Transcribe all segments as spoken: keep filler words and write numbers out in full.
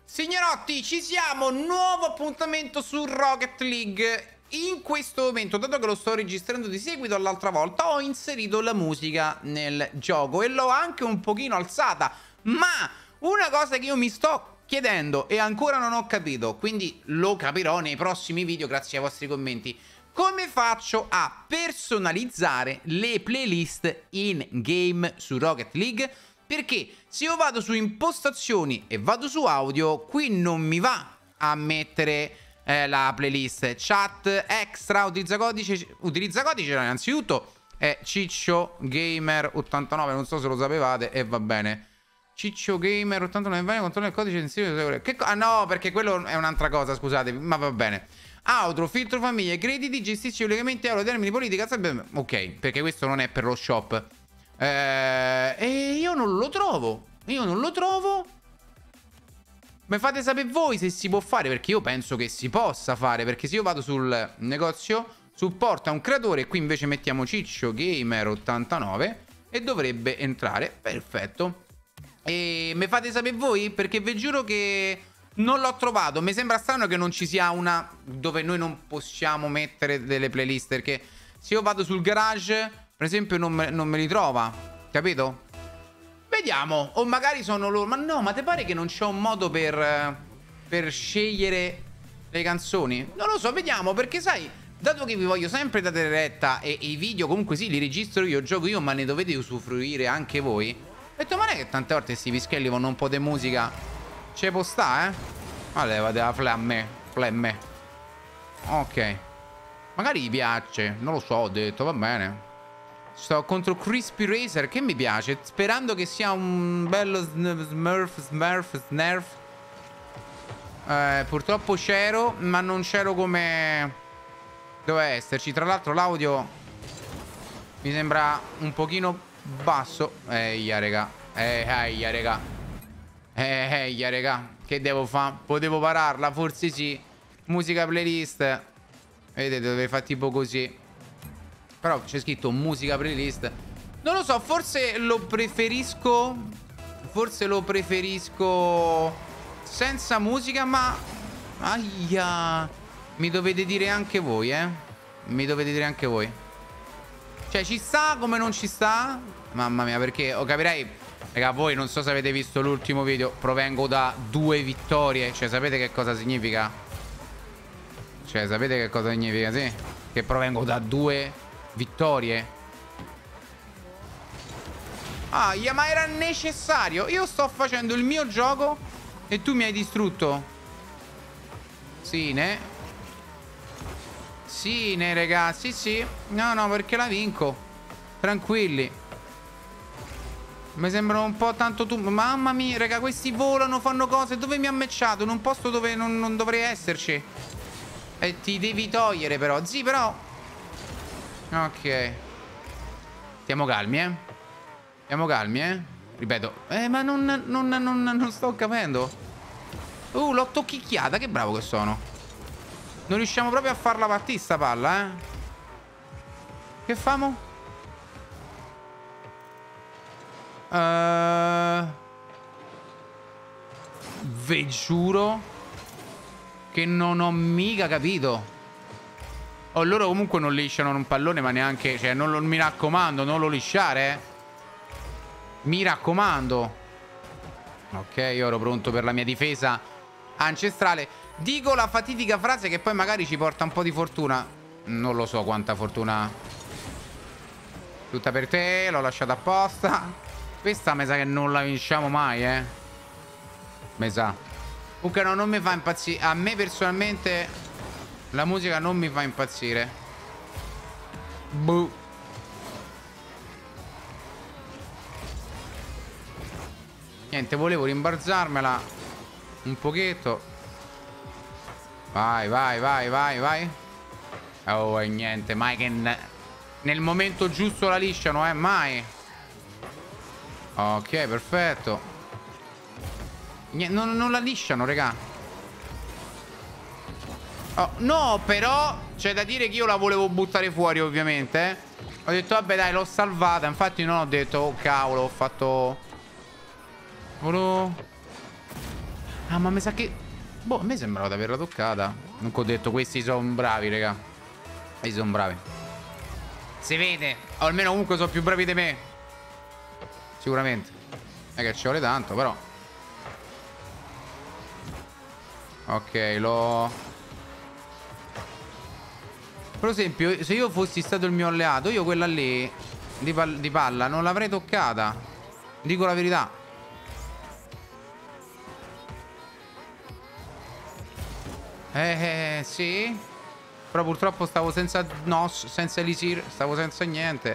Signoretti, ci siamo, nuovo appuntamento su Rocket League. In questo momento, dato che lo sto registrando di seguito all'altra volta, ho inserito la musica nel gioco e l'ho anche un pochino alzata. Ma una cosa che io mi sto chiedendo e ancora non ho capito, quindi lo capirò nei prossimi video grazie ai vostri commenti: come faccio a personalizzare le playlist in game su Rocket League? Perché se io vado su impostazioni e vado su audio, qui non mi va a mettere eh, la playlist. Chat extra, utilizza codice, utilizza codice innanzitutto è Ciccio Gamer ottantanove, non so se lo sapevate, e va bene. Ciccio Gamer ottantanove, bene, controlla il codice insieme. Che ah no, perché quello è un'altra cosa, scusate, ma va bene. Outro, filtro famiglia, crediti, gestisci i collegamenti euro, termini politica, ok, perché questo non è per lo shop. Eh, e io non lo trovo. Io non lo trovo. Mi fate sapere voi se si può fare, perché io penso che si possa fare. Perché se io vado sul negozio, supporta un creatore, qui invece mettiamo Ciccio Gamer ottantanove e dovrebbe entrare. Perfetto. E mi fate sapere voi, perché vi giuro che non l'ho trovato. Mi sembra strano che non ci sia una dove noi non possiamo mettere delle playlist, perché se io vado sul garage, per esempio, non me, non me li trova, capito? Vediamo. O magari sono loro. Ma no, ma te pare che non c'è un modo per Per scegliere le canzoni? Non lo so, vediamo. Perché sai, dato che vi voglio sempre dare retta e, e i video comunque sì, li registro io, gioco io, ma ne dovete usufruire anche voi, ho detto, ma non è che tante volte questi pischelli vanno un po' di musica ce può sta, eh? Ma levate la flamme Flemme. Ok. Magari gli piace, non lo so, ho detto, va bene. Sto contro Crispy Racer, che mi piace, sperando che sia un bello Smurf, Smurf, Snurf. Eh, purtroppo c'ero, ma non c'ero come doveva esserci. Tra l'altro l'audio mi sembra un pochino basso. Eia, raga. Eh, eia, raga. Eh, eia, raga. Che devo fare? Potevo pararla, forse sì. Musica playlist. Vedete, dove fa tipo così. Però c'è scritto musica playlist. Non lo so, forse lo preferisco. Forse lo preferisco senza musica, ma aia. Mi dovete dire anche voi, eh. Mi dovete dire anche voi. Cioè, ci sta come non ci sta? Mamma mia, perché oh, capirei. Raga, voi non so se avete visto l'ultimo video. Provengo da due vittorie. Cioè, sapete che cosa significa? Cioè, sapete che cosa significa, sì? Che provengo da due vittorie. Ah, ma era necessario. Io sto facendo il mio gioco e tu mi hai distrutto. Sì, ne Sì, ne, ragazzi, sì. No, no, perché la vinco. Tranquilli. Mi sembrano un po' tanto tu. Mamma mia, raga, questi volano, fanno cose. Dove mi ha matchato? In un posto dove non, non dovrei esserci. E ti devi togliere però. Sì, però ok. Stiamo calmi, eh. Stiamo calmi, eh. Ripeto. Eh, ma non, non, non, non sto capendo. Uh, l'ho tocchicchiata. Che bravo che sono. Non riusciamo proprio a farla partire sta palla, eh. Che famo? Uh, ve giuro che non ho mica capito. Oh, loro comunque non lisciano un pallone, ma neanche. Cioè, non lo, mi raccomando, non lo lisciare, eh. Mi raccomando. Ok, io ero pronto per la mia difesa ancestrale. Dico la fatidica frase che poi magari ci porta un po' di fortuna. Non lo so quanta fortuna. Tutta per te, l'ho lasciata apposta. Questa mi sa che non la vinciamo mai, eh. Mi sa. Comunque no, non mi fa impazzire. A me personalmente la musica non mi fa impazzire. Boh. Niente, volevo rimbalzarmela un pochetto. Vai, vai, vai, vai, vai. Oh, e niente, mai che nel momento giusto la lisciano, eh, mai. Ok, perfetto. Niente, non, non la lisciano, raga. Oh, no, però c'è da dire che io la volevo buttare fuori, ovviamente, eh. Ho detto, vabbè, dai, l'ho salvata. Infatti non ho detto, oh, cavolo, ho fatto... Volevo... Ah, ma mi sa che... Boh, a me sembrava di averla toccata. Non ho detto, questi sono bravi, raga. Questi sono bravi. Si vede. O almeno comunque sono più bravi di me. Sicuramente. Non è che ci vuole tanto, però. Ok, l'ho... Per esempio, se io fossi stato il mio alleato, io quella lì di, pal di palla non l'avrei toccata. Dico la verità. Eh, eh, sì. Però purtroppo stavo senza Nos, senza Elisir, stavo senza niente.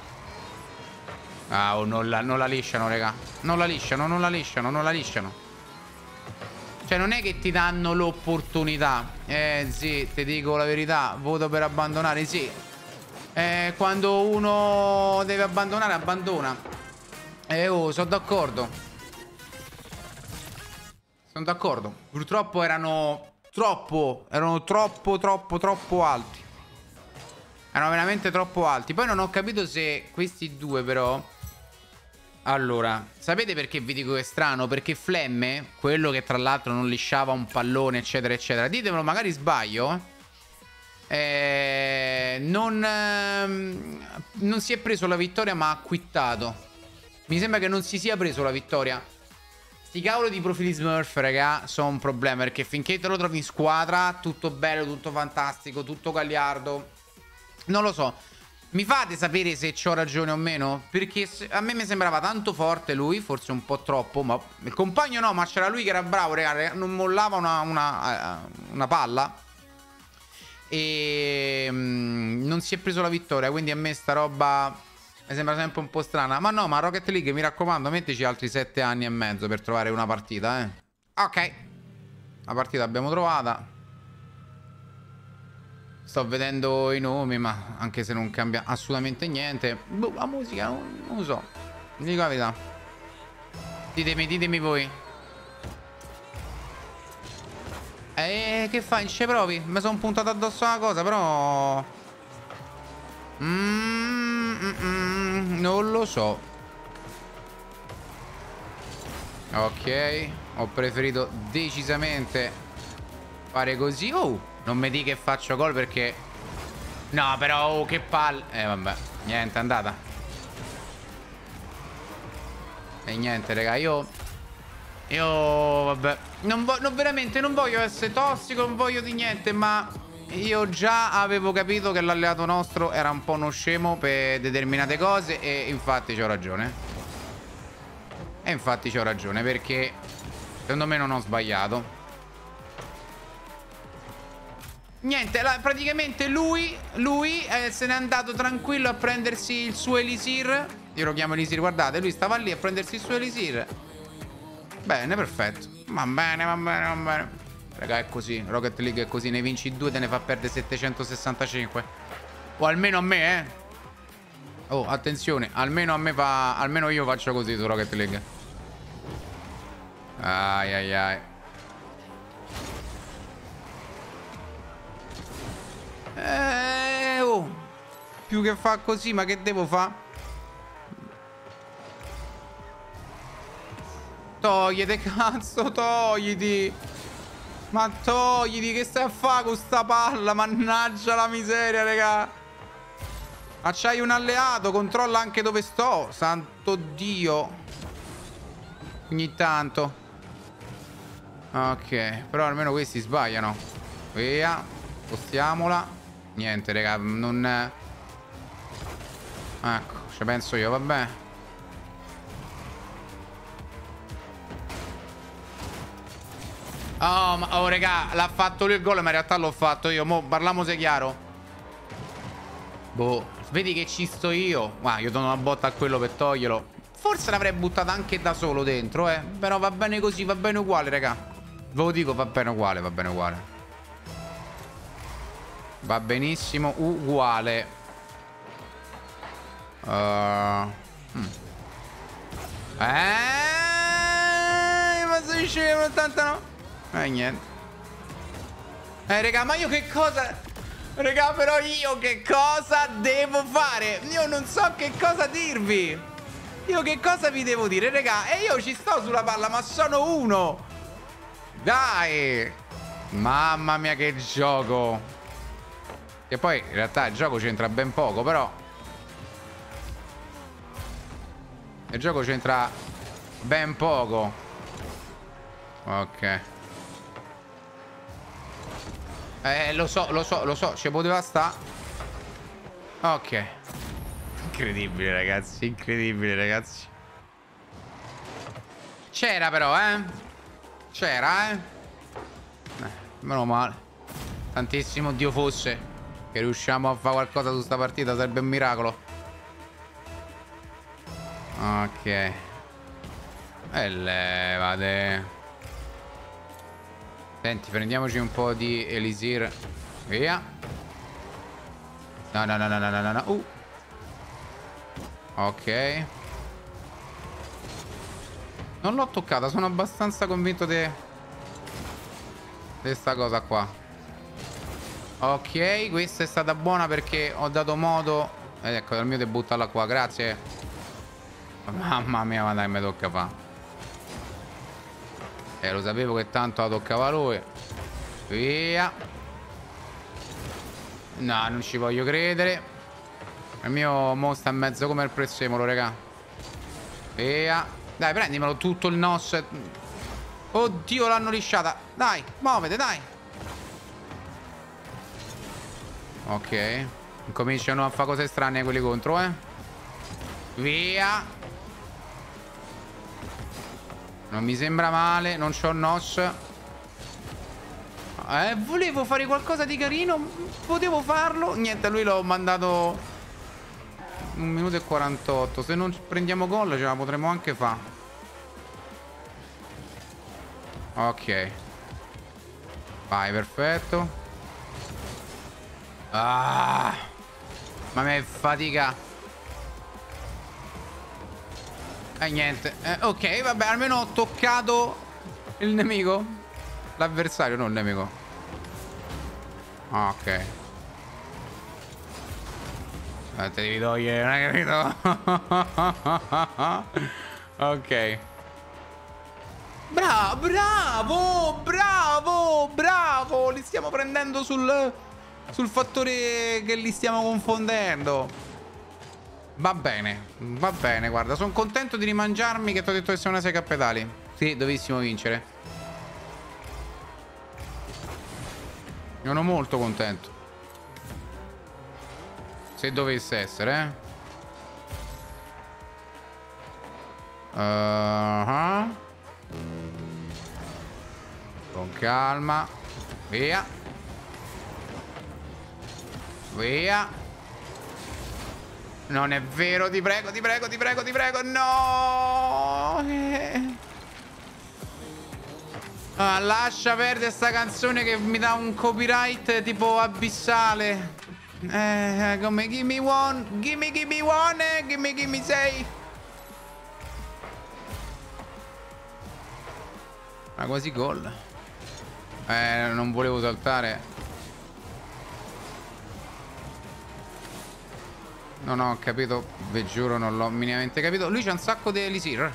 Ah, oh, non la, non la lisciano, raga. Non la lisciano, non la lisciano, non la lisciano. Cioè, non è che ti danno l'opportunità. Eh, sì, ti dico la verità. Voto per abbandonare, sì. Eh, quando uno deve abbandonare, abbandona. Eh, oh, sono d'accordo. Sono d'accordo. Purtroppo erano... Troppo, erano troppo, troppo, troppo alti. Erano veramente troppo alti. Poi non ho capito se questi due però... Allora, sapete perché vi dico che è strano? Perché Flemme, quello che tra l'altro non lisciava un pallone, eccetera, eccetera, ditemelo, magari sbaglio, eh, non, ehm, non si è preso la vittoria ma ha quittato. Mi sembra che non si sia preso la vittoria. Sti cavolo di profili Smurf, raga, sono un problema, perché finché te lo trovi in squadra, tutto bello, tutto fantastico, tutto gagliardo. Non lo so. Mi fate sapere se ho ragione o meno? Perché a me mi sembrava tanto forte lui, forse un po' troppo, ma il compagno no, ma c'era lui che era bravo, raga, non mollava una, una, una palla. E mm, non si è preso la vittoria, quindi a me sta roba... Mi sembra sempre un po' strana. Ma no, ma Rocket League, mi raccomando, mettici altri sette anni e mezzo per trovare una partita, eh. Ok. La partita l'abbiamo trovata. Sto vedendo i nomi, ma anche se non cambia assolutamente niente. Boh, la musica, non, non lo so. Vi dico la verità. Ditemi, ditemi voi. E che fai? Ci provi? Mi sono puntato addosso una cosa, però... Mm, mm, mm, non lo so. Ok. Ho preferito decisamente fare così. Oh, non mi di che faccio gol perché... No, però, oh, che palle. Eh, vabbè. Niente, è andata. E niente, raga, io... Io, vabbè. Non, vo non veramente, non voglio essere tossico, non voglio di niente, ma... Io già avevo capito che l'alleato nostro era un po' uno scemo per determinate cose e infatti c'ho ragione. E infatti c'ho ragione perché secondo me non ho sbagliato. Niente, la, praticamente lui, lui eh, se n'è andato tranquillo a prendersi il suo Elisir. Io lo chiamo Elisir, guardate, lui stava lì a prendersi il suo Elisir. Bene, perfetto. Va bene, va bene, va bene. Raga, è così. Rocket League è così. Ne vinci due, te ne fa perdere settecentosessantacinque. O almeno a me, eh. Oh, attenzione. Almeno a me fa... Almeno io faccio così su Rocket League. Ai ai ai. Eh, oh. Più che fa così, ma che devo fare? Togliti, cazzo, togliti. Ma togliti, che stai a fare con sta palla? Mannaggia la miseria, raga. Ma c'hai un alleato, controlla anche dove sto. Santo Dio. Ogni tanto. Ok, però almeno questi sbagliano. Via. Spostiamola. Niente, raga, non... Ecco, ci penso io, vabbè. Oh, ma, oh, raga, l'ha fatto lui il gol, ma in realtà l'ho fatto io. Mo, parliamo se chiaro. Boh, vedi che ci sto io. Guarda, io do una botta a quello per toglierlo. Forse l'avrei buttata anche da solo dentro, eh. Però va bene così, va bene uguale, raga. Ve lo dico, va bene uguale, va bene uguale. Va benissimo uguale. Uh, hmm. Eh, ma sei scemo, ottantanove. Eh, niente. Eh, raga, ma io che cosa... Raga, però io che cosa devo fare? Io non so che cosa dirvi. Io che cosa vi devo dire, raga? E io ci sto sulla palla, ma sono uno. Dai! Mamma mia che gioco! E poi in realtà il gioco c'entra ben poco, però il gioco c'entra ben poco. Ok. Eh, lo so, lo so, lo so, ci poteva sta. Ok. Incredibile, ragazzi, incredibile, ragazzi. C'era però, eh. C'era, eh. eh. Meno male. Tantissimo Dio fosse che riusciamo a fare qualcosa su sta partita, sarebbe un miracolo. Ok. E levate. Senti, prendiamoci un po' di Elisir. Via. No, no, no, no, no, no, no. Uh. Ok. Non l'ho toccata, sono abbastanza convinto di questa cosa qua. Ok, questa è stata buona perché ho dato modo. Ed ecco, dal mio devo buttarla qua, grazie. Mamma mia, ma dai, mi tocca fa'. Eh, lo sapevo che tanto la toccava lui. Via. No, non ci voglio credere. Il mio mo sta in mezzo come il prezzemolo, raga. Via. Dai, prendimelo tutto il N O S. Oddio, l'hanno lisciata. Dai, muovete, dai. Ok. Cominciano a fare cose strane quelli contro, eh. Via. Non mi sembra male, non c'ho N O S. Eh, volevo fare qualcosa di carino. Potevo farlo. Niente, a lui l'ho mandato un minuto e quarantotto. Se non prendiamo gol ce la potremmo anche fare. Ok. Vai, perfetto. Ah, ma mi fatica. E eh, niente. Eh, ok, vabbè, almeno ho toccato il nemico. L'avversario, non il nemico. Ok. Eh, te devi togliere, non hai capito? Ok. Bravo, bravo, bravo, bravo. Li stiamo prendendo sul, sul fattore che li stiamo confondendo. Va bene, va bene, guarda, sono contento di rimangiarmi che ti ho detto che siamo una sei cappetali. Sì, dovessimo vincere. Sono molto contento. Se dovesse essere, eh. Uh-huh. Con calma. Via. Via. Non è vero, ti prego, ti prego, ti prego, ti prego. No. Eh. Ah, lascia perdere sta canzone che mi dà un copyright tipo abissale. Eh, come gimme one, gimme gimme one, eh, gimme gimme sei. Ma quasi gol. Eh, non volevo saltare. Non ho capito, vi giuro, non l'ho minimamente capito. Lui c'ha un sacco di Elisir.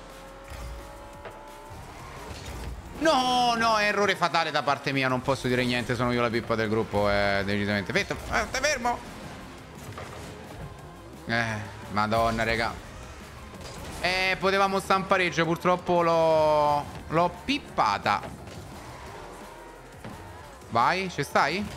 No, no, errore fatale da parte mia. Non posso dire niente, sono io la pippa del gruppo, eh, decisamente. Fermo, eh, stai fermo. Eh, madonna, raga. Eh, potevamo sta un pareggio, purtroppo l'ho... l'ho pippata. Vai, ci stai?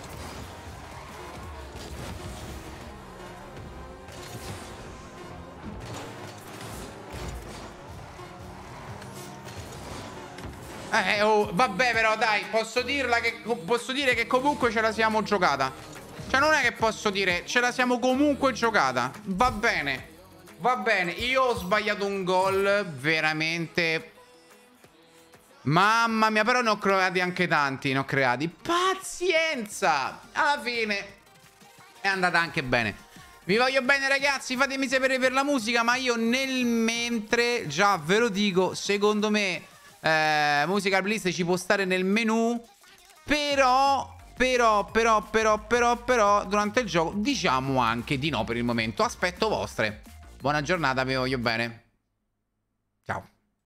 Eh, oh, vabbè, però dai, posso dirla che posso dire che comunque ce la siamo giocata. Cioè non è che posso dire, ce la siamo comunque giocata. Va bene. Va bene, io ho sbagliato un gol veramente. Mamma mia, però ne ho creati anche tanti, ne ho creati. Pazienza. Alla fine è andata anche bene. Vi voglio bene, ragazzi, fatemi sapere per la musica, ma io nel mentre già ve lo dico, secondo me Eh, musical playlist ci può stare nel menu. Però Però però però però però durante il gioco diciamo anche di no per il momento. Aspetto vostre. Buona giornata, vi voglio bene. Ciao.